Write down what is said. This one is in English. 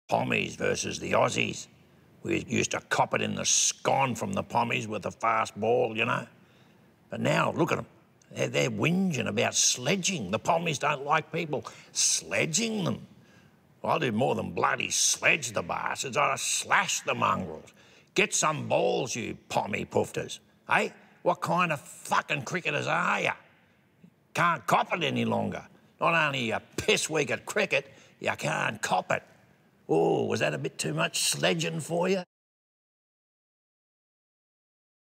Pommies versus the Aussies. We used to cop it in the scon from the Pommies with a fast ball, you know. But now, look at them. They're whinging about sledging. The Pommies don't like people sledging them. Well, I do more than bloody sledge the bastards. I slash the mongrels. Get some balls, you Pommy poofters. Hey, what kind of fucking cricketers are you? Can't cop it any longer. Not only are you piss weak at cricket, you can't cop it. Oh, was that a bit too much sledging for you?